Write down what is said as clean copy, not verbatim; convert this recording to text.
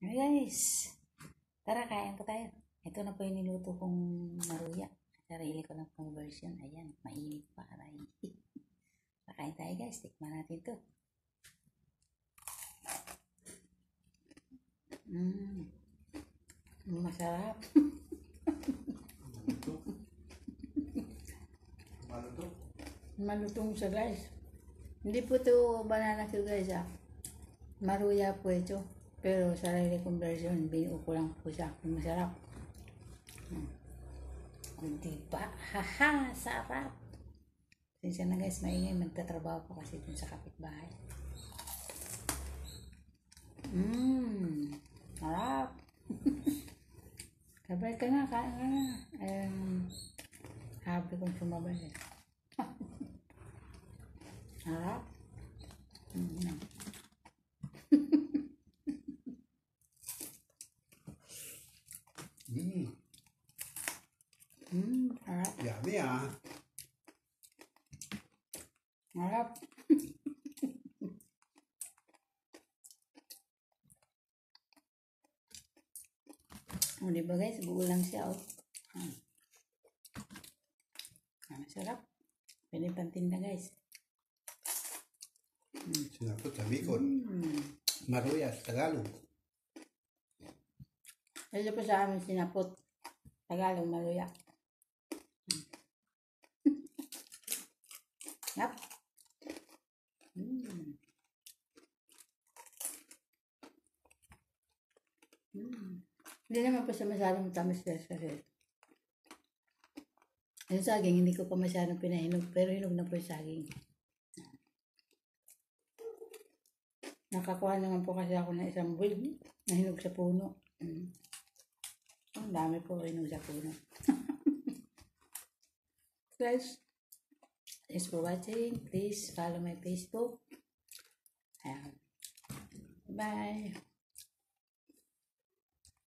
Hey guys, tara kain po tayo. Ito na po yung niluto kong maruya. Sarili ko ng conversion. Ayan, mainit pa. Aray. Kakain tayo guys, tikman natin to. Masarap. Malutong siya guys. Hindi po to banana cue guys Maruya po ito. Pero sarili conversion, binuo ko lang po siya. Masarap. Diba? Haha, sarap. Sinsya na guys, maingay. Magtatrabaho po kasi dun sa kapitbahay. Sarap. Sabay ka na, kain ka na. Happy kong sumabay. Sarap. Sarap. Yummy Sarap. O, diba guys, buo lang siya, oh. Sarap. Pwede pantinda guys. Sinapot sa Bicol. Maruya sa Tagalog. Ito po sa amin sinapot. Tagalog, maruya. Yap. Hindi naman po siya masyadong tamis guys kasi yung saging hindi ko pa masyadong pinahinog pero hinog na po yung saging. Nakakuha naman po kasi ako ng isang buwig na hinog sa puno. Ang dami po hinog sa puno. Guys, thanks for watching. Please follow my Facebook. Bye.